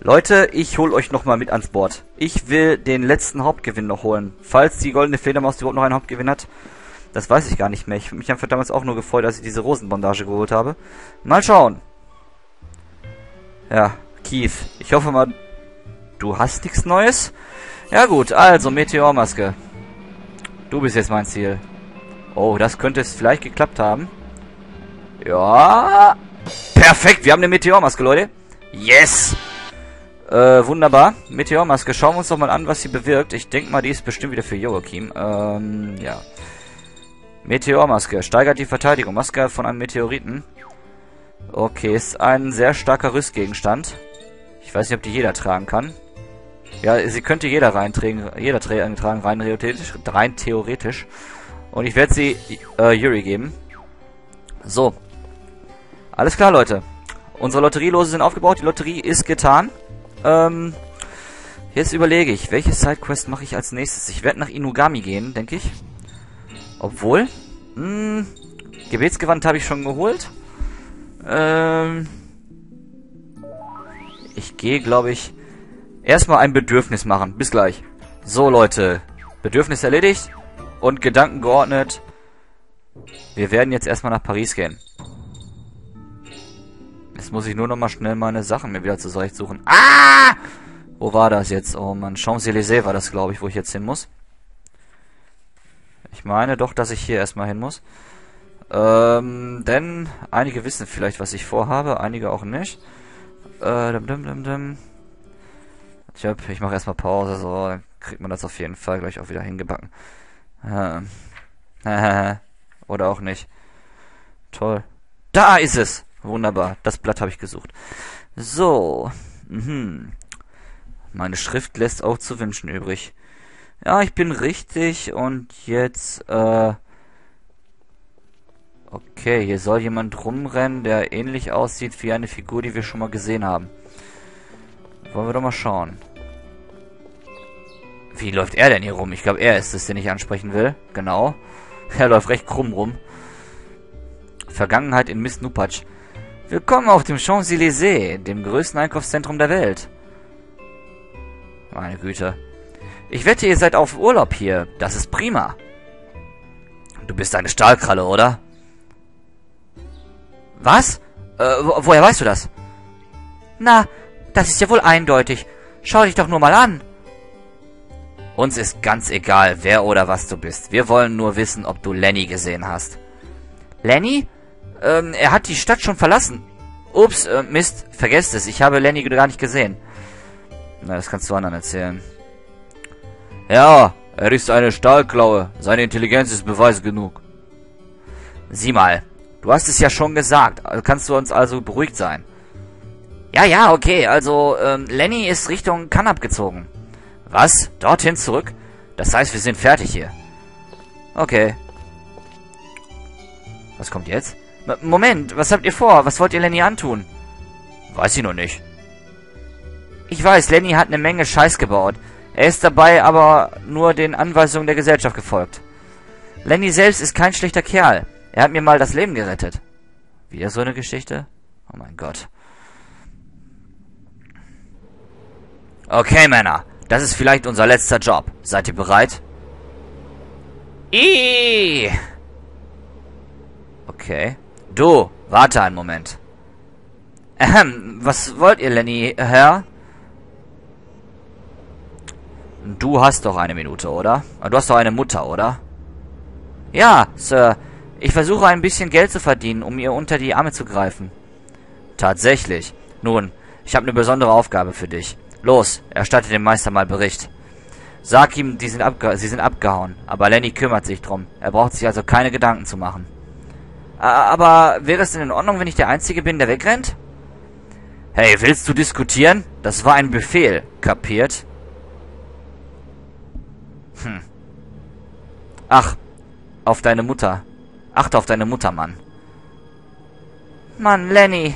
Leute, ich hole euch nochmal mit ans Board. Ich will den letzten Hauptgewinn noch holen. Falls die goldene Fledermaus überhaupt noch einen Hauptgewinn hat. Das weiß ich gar nicht mehr. Ich habe mich einfach damals auch nur gefreut, als ich diese Rosenbondage geholt habe. Mal schauen. Ja, Keith. Ich hoffe mal, du hast nichts Neues. Ja gut, also Meteormaske. Du bist jetzt mein Ziel. Oh, das könnte es vielleicht geklappt haben. Ja. Perfekt, wir haben eine Meteormaske, Leute. Yes. Wunderbar. Meteormaske. Schauen wir uns doch mal an, was sie bewirkt. Ich denke mal, die ist bestimmt wieder für Joachim. Ja. Meteormaske. Steigert die Verteidigung. Maske von einem Meteoriten. Okay, ist ein sehr starker Rüstgegenstand. Ich weiß nicht, ob die jeder tragen kann. Ja, sie könnte jeder reintragen. Jeder tragen, rein theoretisch. Und ich werde sie Yuri geben. So. Alles klar, Leute. Unsere Lotterielose sind aufgebaut. Die Lotterie ist getan. Jetzt überlege ich, welche Sidequest mache ich als nächstes? Ich werde nach Inugami gehen, denke ich. Obwohl, Gebetsgewand habe ich schon geholt. Ich gehe, glaube ich, erstmal ein Bedürfnis machen. Bis gleich. So, Leute. Bedürfnis erledigt und Gedanken geordnet. Wir werden jetzt erstmal nach Paris gehen. Jetzt muss ich nur noch mal schnell meine Sachen mir wieder zurechtsuchen. Ah! Wo war das jetzt? Oh Mann, Champs-Élysées war das, glaube ich, wo ich jetzt hin muss. Ich meine doch, dass ich hier erstmal hin muss. Denn einige wissen vielleicht, was ich vorhabe, einige auch nicht. Ich mache erstmal Pause, so dann kriegt man das auf jeden Fall gleich auch wieder hingebacken. Oder auch nicht. Toll. Da ist es! Wunderbar, das Blatt habe ich gesucht. So. Meine Schrift lässt auch zu wünschen übrig. Ja, ich bin richtig und jetzt, okay, hier soll jemand rumrennen, der ähnlich aussieht wie eine Figur, die wir schon mal gesehen haben. Wollen wir doch mal schauen. Wie läuft er denn hier rum? Ich glaube, er ist es, den ich ansprechen will. Genau. Er läuft recht krumm rum. Vergangenheit in Miss Nupatsch. Willkommen auf dem Champs-Élysées, dem größten Einkaufszentrum der Welt. Meine Güte. Ich wette, ihr seid auf Urlaub hier. Das ist prima. Du bist eine Stahlkralle, oder? Was? Woher weißt du das? Na, das ist ja wohl eindeutig. Schau dich doch nur mal an. Uns ist ganz egal, wer oder was du bist. Wir wollen nur wissen, ob du Lenny gesehen hast. Lenny? Er hat die Stadt schon verlassen. Ups, Mist, vergesst es. Ich habe Lenny gar nicht gesehen. Na, das kannst du anderen erzählen. Ja, er ist eine Stahlklaue. Seine Intelligenz ist Beweis genug. Sieh mal, du hast es ja schon gesagt. Kannst du uns also beruhigt sein? Ja, okay. Also, Lenny ist Richtung Kanab gezogen. Was? Dorthin zurück? Das heißt, wir sind fertig hier. Okay. Was kommt jetzt? Moment, was habt ihr vor? Was wollt ihr Lenny antun? Weiß ich noch nicht. Ich weiß, Lenny hat eine Menge Scheiß gebaut. Er ist dabei aber nur den Anweisungen der Gesellschaft gefolgt. Lenny selbst ist kein schlechter Kerl. Er hat mir mal das Leben gerettet. Wieder so eine Geschichte? Oh mein Gott. Okay, Männer. Das ist vielleicht unser letzter Job. Seid ihr bereit? Okay. Du, warte einen Moment. Was wollt ihr, Lenny, Herr? Du hast doch eine Minute, oder? Du hast doch eine Mutter, oder? Ja, Sir. Ich versuche ein bisschen Geld zu verdienen, um ihr unter die Arme zu greifen. Tatsächlich. Nun, ich habe eine besondere Aufgabe für dich. Los, erstatte dem Meister mal Bericht. Sag ihm, sie sind abgehauen, aber Lenny kümmert sich drum. Er braucht sich also keine Gedanken zu machen. Aber wäre es denn in Ordnung, wenn ich der Einzige bin, der wegrennt? Hey, willst du diskutieren? Das war ein Befehl, kapiert? Ach, auf deine Mutter. Achte auf deine Mutter, Mann. Mann, Lenny.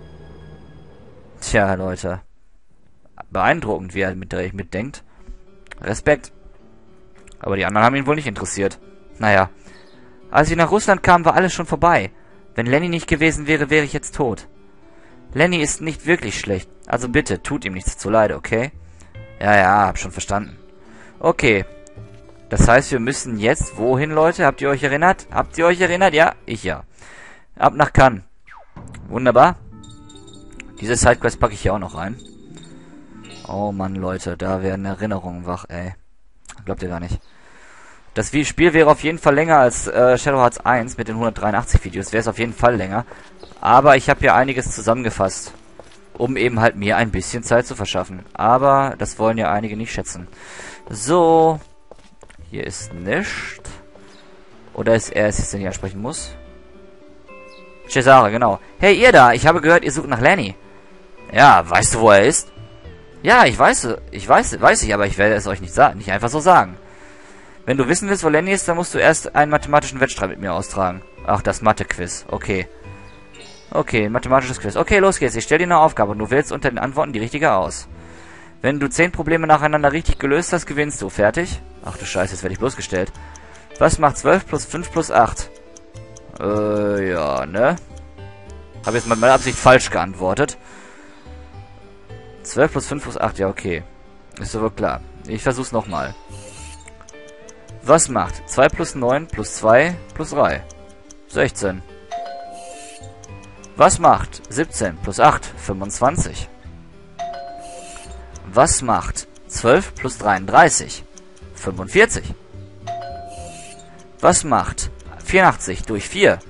Tja, Leute. Beeindruckend, wie er mitdenkt. Respekt. Aber die anderen haben ihn wohl nicht interessiert. Naja. Als ich nach Russland kam, war alles schon vorbei. Wenn Lenny nicht gewesen wäre, wäre ich jetzt tot. Lenny ist nicht wirklich schlecht. Also bitte, tut ihm nichts zuleide, okay? Ja, hab schon verstanden. Okay. Das heißt, wir müssen jetzt wohin, Leute? Habt ihr euch erinnert? Habt ihr euch erinnert? Ja, ich ja. Ab nach Cannes. Wunderbar. Diese Sidequest packe ich hier auch noch rein. Oh Mann, Leute, da werden Erinnerungen wach, ey. Glaubt ihr gar nicht. Das Spiel wäre auf jeden Fall länger als Shadow Hearts 1 mit den 183 Videos. Wäre es auf jeden Fall länger. Aber ich habe hier einiges zusammengefasst, um eben halt mir ein bisschen Zeit zu verschaffen. Aber das wollen ja einige nicht schätzen. So. Hier ist nichts. Oder ist er es, den ich ansprechen muss? Cesare, genau. Hey, ihr da. Ich habe gehört, ihr sucht nach Lenny. Ja, weißt du, wo er ist? Ja, weiß ich, aber ich werde es euch nicht einfach so sagen. Wenn du wissen willst, wo Lenny ist, dann musst du erst einen mathematischen Wettstreit mit mir austragen. Ach, das Mathe-Quiz. Okay. Okay, mathematisches Quiz. Okay, los geht's. Ich stelle dir eine Aufgabe und du wählst unter den Antworten die richtige aus. Wenn du 10 Probleme nacheinander richtig gelöst hast, gewinnst du. Fertig? Ach du Scheiße, jetzt werde ich bloßgestellt. Was macht 12 plus 5 plus 8? Ja, ne? Habe jetzt mit meiner Absicht falsch geantwortet. 12 plus 5 plus 8, ja, okay. Ist doch wohl klar. Ich versuch's nochmal. Was macht 2 plus 9 plus 2 plus 3? 16. Was macht 17 plus 8? 25. Was macht 12 plus 33? 45. Was macht 84 durch 4?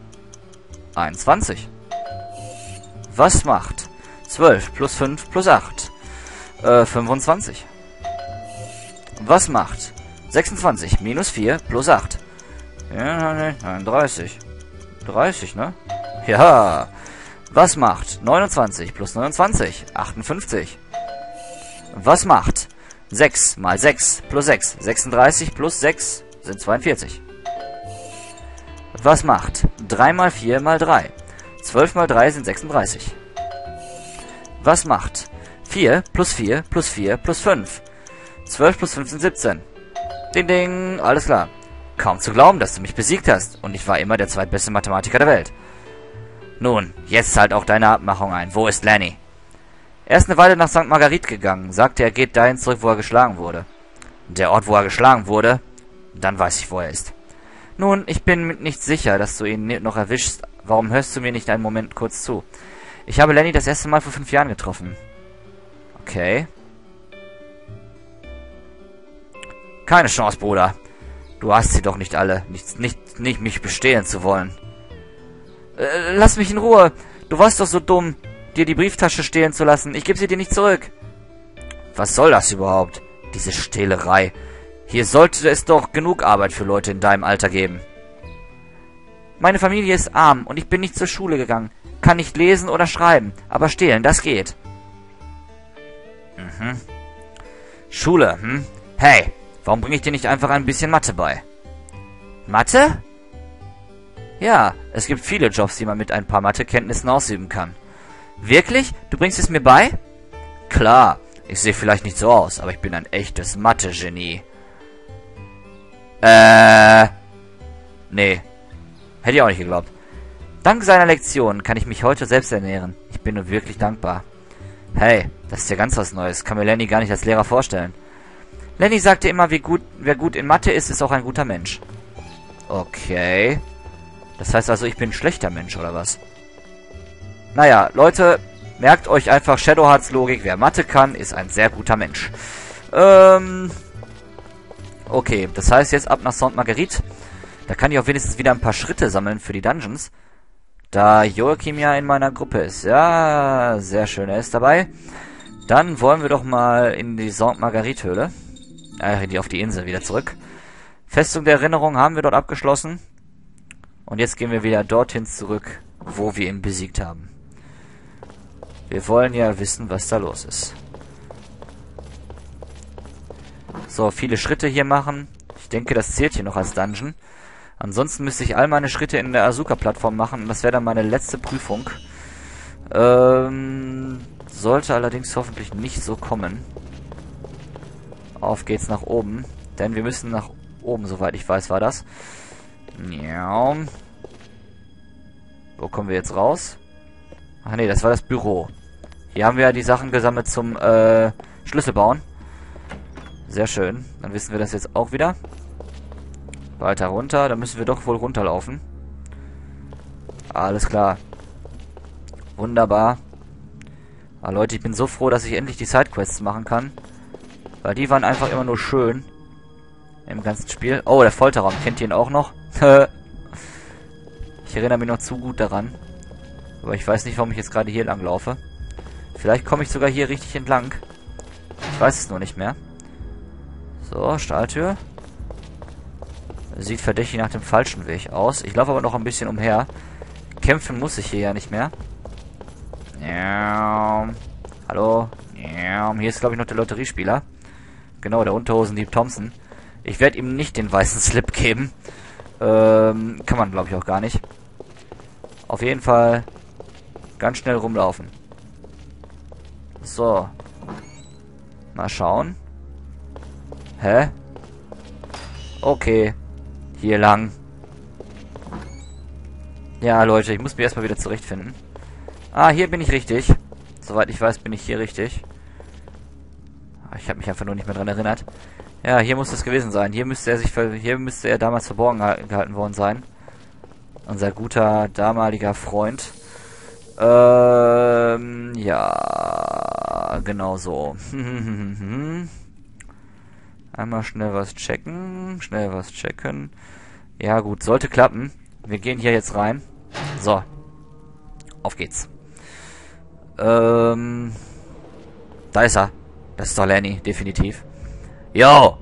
21. Was macht 12 plus 5 plus 8? 25. Was macht 26 minus 4 plus 8? Ja, 30. 30, ne? Ja. Was macht 29 plus 29? 58. Was macht 6 mal 6 plus 6? 36 plus 6 sind 42. Was macht 3 mal 4 mal 3? 12 mal 3 sind 36. Was macht 4 plus 4 plus 4 plus 5? 12 plus 5 sind 17. Ding, ding, alles klar. Kaum zu glauben, dass du mich besiegt hast. Und ich war immer der zweitbeste Mathematiker der Welt. Nun, jetzt halt auch deine Abmachung ein. Wo ist Lenny? Er ist eine Weile nach St. Marguerite gegangen. Sagte, er geht dahin zurück, wo er geschlagen wurde. Der Ort, wo er geschlagen wurde? Dann weiß ich, wo er ist. Nun, ich bin nicht sicher, dass du ihn noch erwischst. Warum hörst du mir nicht einen Moment kurz zu? Ich habe Lenny das erste Mal vor 5 Jahren getroffen. Okay. Keine Chance, Bruder. Du hast sie doch nicht alle. Nicht mich bestehlen zu wollen. Lass mich in Ruhe. Du warst doch so dumm, dir die Brieftasche stehlen zu lassen. Ich gebe sie dir nicht zurück. Was soll das überhaupt? Diese Stehlerei. Hier sollte es doch genug Arbeit für Leute in deinem Alter geben. Meine Familie ist arm und ich bin nicht zur Schule gegangen. Kann nicht lesen oder schreiben, aber stehlen, das geht. Schule, Hey, warum bringe ich dir nicht einfach ein bisschen Mathe bei? Mathe? Ja, es gibt viele Jobs, die man mit ein paar Mathekenntnissen ausüben kann. Wirklich? Du bringst es mir bei? Klar, ich sehe vielleicht nicht so aus, aber ich bin ein echtes Mathe-Genie. Nee. Hätte ich auch nicht geglaubt. Dank seiner Lektion kann ich mich heute selbst ernähren. Ich bin nur wirklich dankbar. Hey, das ist ja ganz was Neues. Kann mir Lenny gar nicht als Lehrer vorstellen. Lenny sagte immer, wer gut in Mathe ist, ist auch ein guter Mensch. Okay. Das heißt also, ich bin ein schlechter Mensch, oder was? Naja, Leute, merkt euch einfach Shadow Hearts Logik. Wer Mathe kann, ist ein sehr guter Mensch. Okay, das heißt jetzt ab nach St. Marguerite. Da kann ich auch wenigstens wieder ein paar Schritte sammeln für die Dungeons. Da Joachim ja in meiner Gruppe ist. Ja, sehr schön, er ist dabei. Dann wollen wir doch mal in die St. Marguerite Höhle. Auf die Insel wieder zurück. Festung der Erinnerung haben wir dort abgeschlossen. Und jetzt gehen wir wieder dorthin zurück, wo wir ihn besiegt haben. Wir wollen ja wissen, was da los ist. So, viele Schritte hier machen. Ich denke, das zählt hier noch als Dungeon. Ansonsten müsste ich all meine Schritte in der Asuka-Plattform machen. Und das wäre dann meine letzte Prüfung. Sollte allerdings hoffentlich nicht so kommen. Auf geht's nach oben. Denn wir müssen nach oben, soweit ich weiß, war das. Ja. Wo kommen wir jetzt raus? Ach nee, das war das Büro. Hier haben wir ja die Sachen gesammelt zum Schlüssel bauen. Sehr schön. Dann wissen wir das jetzt auch wieder. Weiter runter. Dann müssen wir doch wohl runterlaufen. Alles klar. Wunderbar. Aber Leute, ich bin so froh, dass ich endlich die Sidequests machen kann. Weil die waren einfach immer nur schön. Im ganzen Spiel. Oh, der Folterraum. Kennt ihr ihn auch noch? Ich erinnere mich noch zu gut daran. Aber ich weiß nicht, warum ich jetzt gerade hier lang laufe. Vielleicht komme ich sogar hier richtig entlang. Ich weiß es nur nicht mehr. So, Stahltür. Sieht verdächtig nach dem falschen Weg aus. Ich laufe aber noch ein bisschen umher. Kämpfen muss ich hier ja nicht mehr. Ja. Hallo. Ja. Hier ist, glaube ich, noch der Lotteriespieler. Genau, der Unterhosendieb Thompson. Ich werde ihm nicht den weißen Slip geben. Kann man, glaube ich, auch gar nicht. Auf jeden Fall ganz schnell rumlaufen. So. Mal schauen. Hä? Okay. Hier lang. Ja, Leute, ich muss mich erstmal wieder zurechtfinden. Ah, hier bin ich richtig. Soweit ich weiß, bin ich hier richtig. Ich habe mich einfach nur nicht mehr dran erinnert. Ja, hier muss es gewesen sein. Hier müsste er damals verborgen gehalten worden sein. Unser guter damaliger Freund. Ja, genau so. Einmal schnell was checken. Ja gut, sollte klappen. Wir gehen hier jetzt rein. So. Auf geht's. Da ist er. Das ist doch Lenny, definitiv. Yo!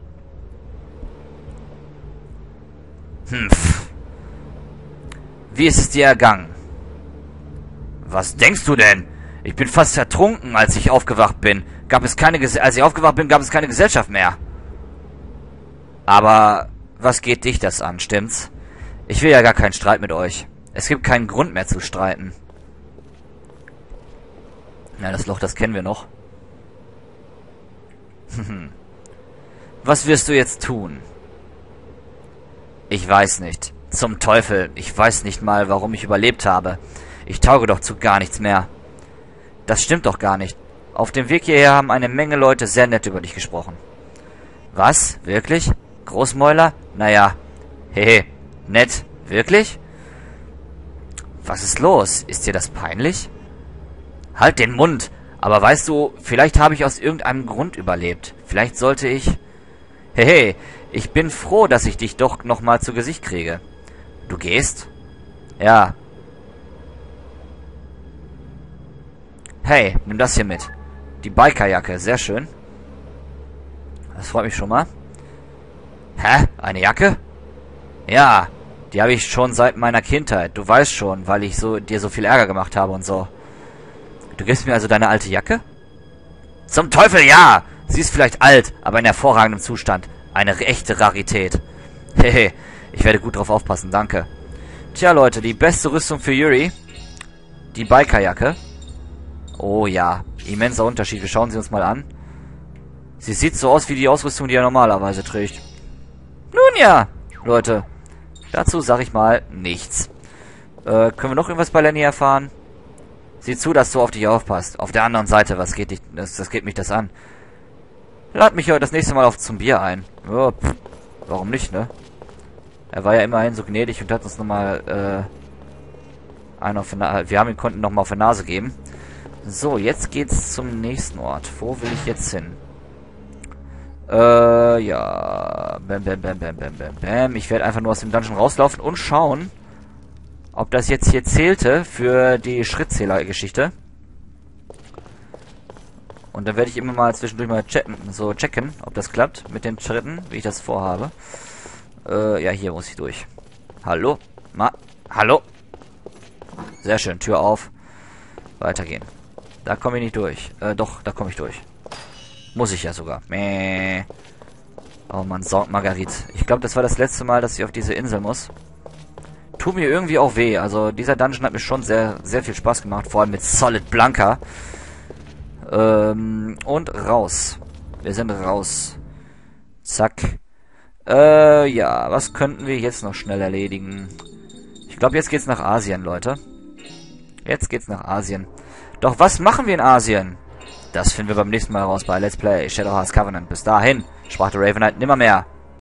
Wie ist es dir ergangen? Was denkst du denn? Ich bin fast ertrunken, als ich aufgewacht bin. Als ich aufgewacht bin, gab es keine Gesellschaft mehr. Aber was geht dich das an, stimmt's? Ich will ja gar keinen Streit mit euch. Es gibt keinen Grund mehr zu streiten. Ja, das Loch, das kennen wir noch. Was wirst du jetzt tun? Ich weiß nicht. Zum Teufel, ich weiß nicht mal, warum ich überlebt habe. Ich tauge doch zu gar nichts mehr. Das stimmt doch gar nicht. Auf dem Weg hierher haben eine Menge Leute sehr nett über dich gesprochen. Was? Wirklich? Großmäuler? Naja. Hehe. Nett. Wirklich? Was ist los? Ist dir das peinlich? Halt den Mund! Aber weißt du, vielleicht habe ich aus irgendeinem Grund überlebt. Vielleicht sollte ich... Hehe, ich bin froh, dass ich dich doch nochmal zu Gesicht kriege. Du gehst? Ja. Hey, nimm das hier mit. Die Bikerjacke, sehr schön. Das freut mich schon mal. Hä? Eine Jacke? Ja, die habe ich schon seit meiner Kindheit. Du weißt schon, weil ich dir so viel Ärger gemacht habe und so. Du gibst mir also deine alte Jacke? Zum Teufel, ja! Sie ist vielleicht alt, aber in hervorragendem Zustand. Eine echte Rarität. Hehe, ich werde gut drauf aufpassen, danke. Tja, Leute, die beste Rüstung für Yuri. Die Bikerjacke. Oh ja, immenser Unterschied. Wir schauen sie uns mal an. Sie sieht so aus wie die Ausrüstung, die er normalerweise trägt. Nun ja, Leute. Dazu sag ich mal nichts. Können wir noch irgendwas bei Lenny erfahren? Sieh zu, dass du auf dich aufpasst. Auf der anderen Seite, was geht dich, das geht mich das an? Lad mich heute das nächste Mal zum Bier ein. Oh, warum nicht, ne? Er war ja immerhin so gnädig und hat uns nochmal, wir haben ihn konnten nochmal auf die Nase geben. So, jetzt geht's zum nächsten Ort. Wo will ich jetzt hin? Ja. Bam. Ich werde einfach nur aus dem Dungeon rauslaufen und schauen, ob das jetzt hier zählte für die Schrittzähler-Geschichte. Und dann werde ich immer mal zwischendurch mal checken, ob das klappt mit den Schritten, wie ich das vorhabe. Ja, hier muss ich durch. Hallo? Hallo? Sehr schön, Tür auf. Weitergehen. Da komme ich nicht durch. Doch, da komme ich durch. Muss ich ja sogar. Mäh. Oh Mann, St. Marguerite. Ich glaube, das war das letzte Mal, dass ich auf diese Insel muss. Tut mir irgendwie auch weh. Also, dieser Dungeon hat mir schon sehr, sehr viel Spaß gemacht. Vor allem mit Solid Blanca. Und raus. Wir sind raus. Zack. Ja, was könnten wir jetzt noch schnell erledigen? Ich glaube, jetzt geht's nach Asien, Leute. Jetzt geht's nach Asien. Doch was machen wir in Asien? Das finden wir beim nächsten Mal raus bei Let's Play Shadowheart's Covenant. Bis dahin, sprach der Raven Knight nimmermehr.